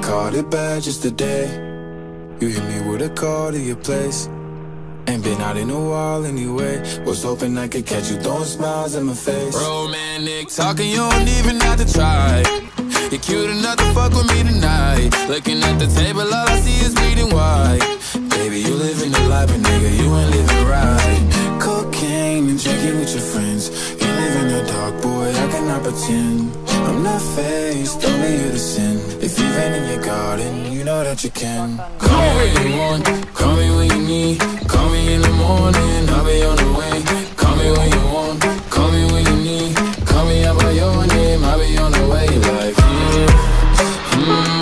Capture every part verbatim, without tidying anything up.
caught it bad just today. You hit me with a call to your place. Ain't been out in a while anyway. Was hoping I could catch you throwing smiles in my face. Romantic talking, you don't even have to try. You're cute enough to fuck with me tonight. Looking at the table, all I see is bleeding white. Baby, you living the life, but nigga, you ain't living right. Cocaine and drinking with your friends. You live in the dark, boy, I cannot pretend. I'm not faced, only you to sin. If you've been in your garden, you know that you can. Call me when you want, call me when you need. Call me in the morning, I'll be on the way. Call me when you want, call me when you need. Call me out by your name, I'll be on the way. Like, mm, mm,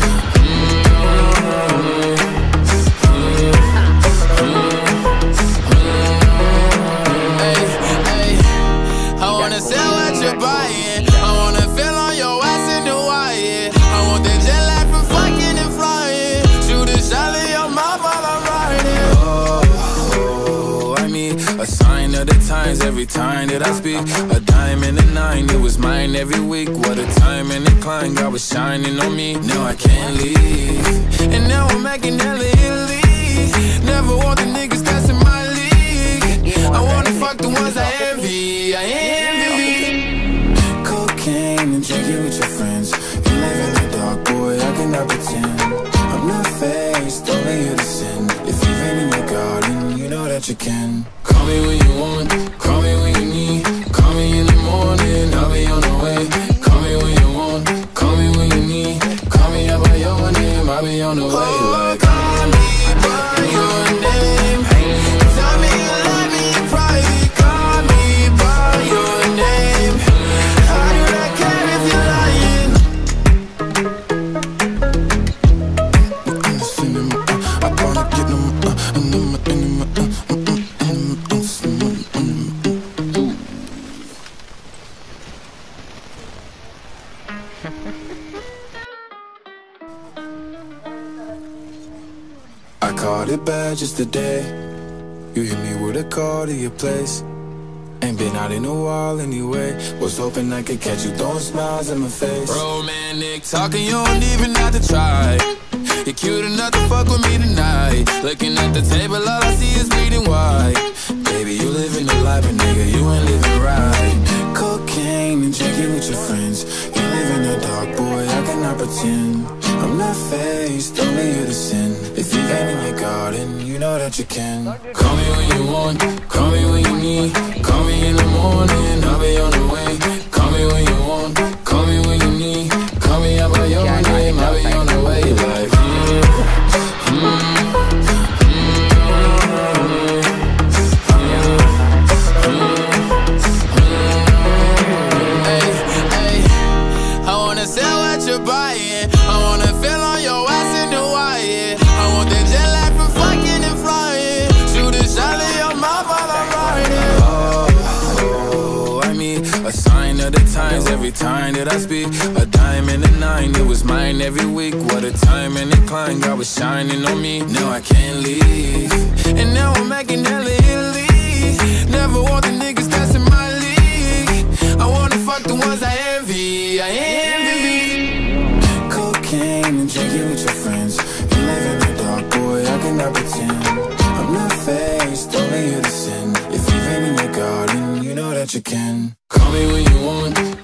sell what you're buying. I wanna feel on your ass in the wire. I want that jet lag from fucking and flying. Shoot a shot in your mouth while I'm riding. Oh, I mean, a sign of the times every time that I speak. A dime and a nine, it was mine every week. What a time and a climb, God was shining on me. Now I can't leave, and now I'm making hella Italy. Never want the niggas that's in my league. I wanna fuck the ones I envy. I envy. Cocaine and drinking with your friends. You live in the dark, boy, I cannot pretend. I'm not faced, only you to sin. If you've been in your garden, you know that you can. Call me when you want, call me when you need. Call me in the morning, I'll be on the way. Call me when you want, call me when you need. Call me out by your name, I'll be on the way. Like, call me by your name. Tell me you love me in private. Call me by your name. How do I care if you're lying? I wanna get them. I caught it bad just today. You hit me with a call to your place. Ain't been out in a while anyway. Was hoping I could catch you throwing smiles in my face. Romantic talking, you don't even have to try. You're cute enough to fuck with me tonight. Looking at the table, all I see is bleeding white. Baby, you living the life, but nigga, you ain't living right. Cocaine and drinking with your friends. You live in the dark, boy, I cannot pretend. I'm not faced, only you to sin. If you've been in your garden, you know that you can. Call me when you want, call me when you need. Call me in the morning, I'll be on the way. Call me when you want, call me when you need. Call me out by your name, I'll be on the way. Like, mm, mm. Sell what you're buying. I wanna feel on your ass in the wire. I want that jet lag from fucking and flying. Shoot a shot in your mouth while I'm riding. Oh, I mean, a sign of the times every time that I speak. A dime and a nine, it was mine every week. What a time and a climb, God was shining on me. Now I can't leave, and now I'm making hella Italy. Never want the niggas that's in my league. I wanna fuck the ones I envy. I envy. Cocaine and drinking with your friends. You live in the dark, boy, I cannot pretend. I'm not faced, only you to sin. If you've been in your garden, you know that you can. Call me when you want,